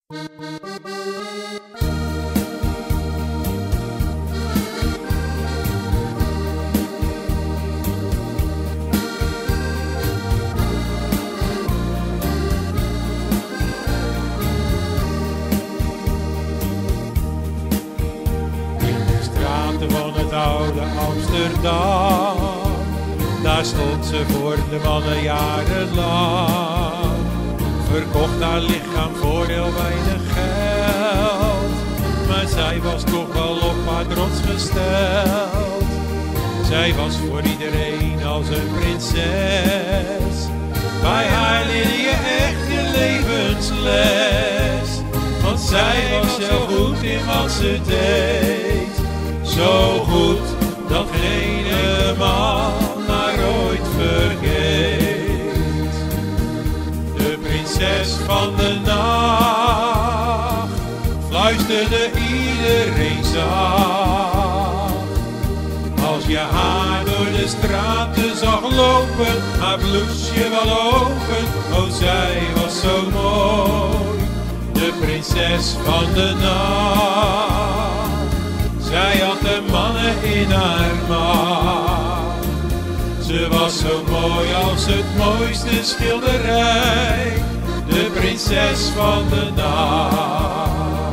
Van het oude Amsterdam, daar stond ze voor de mannen jarenlang. Verkocht haar lichaam voor heel weinig geld, maar zij was toch wel op haar trots gesteld. Zij was voor iedereen als een prinses, bij haar leerde je echt je levensles. Want zij was zo goed in wat ze deed, zo goed dat geen man haar ooit vergeet. De prinses van de nacht fluisterde iedereen zacht. Als je haar door de straten zag lopen, haar blouseje wel open, oh zij was zo mooi. De prinses van de nacht, zij had de mannen in haar macht. Ze was zo mooi als het mooiste schilderij, de prinses van de nacht.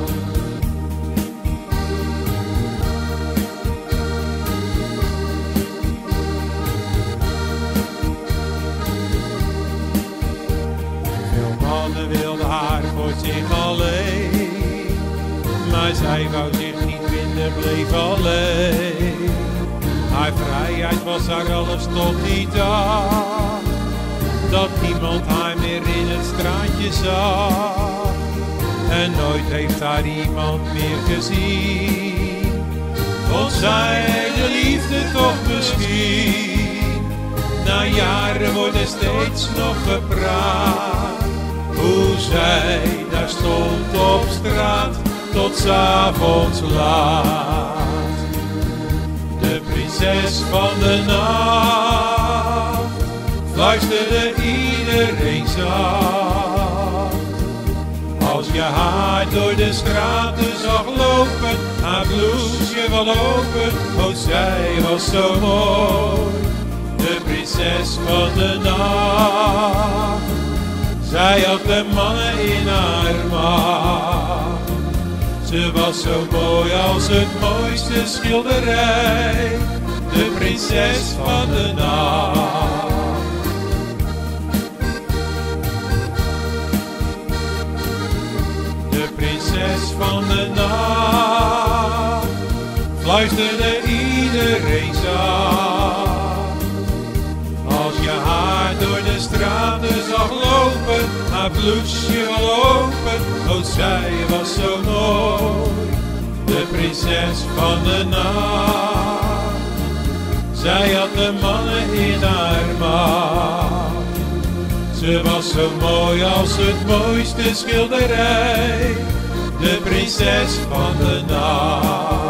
Veel mannen wilden haar voor zich alleen, maar zij wou zich niet vinden, bleef alleen. Haar vrijheid was haar alles tot die dag, dat niemand haar meer in het straatje zag. En nooit heeft haar iemand meer gezien, vond zij de liefde toch misschien. Na jaren wordt er steeds nog gepraat, hoe zij daar stond op straat tot 's avonds laat. De prinses van de nacht fluisterde iedereen zacht. Als je haar door de straten zag lopen, haar blouseje wel open, oh zij was zo mooi. De prinses van de nacht, zij had de mannen in haar macht. Ze was zo mooi als het mooiste schilderij, de prinses van de nacht. De prinses van de nacht fluisterde iedereen zacht. Als je haar door de straten zag lopen, haar blouseje wel open, oh zij was zo mooi. De prinses van de nacht, zij had de mannen in haar macht. Ze was zo mooi als het mooiste schilderij, de prinses van de nacht.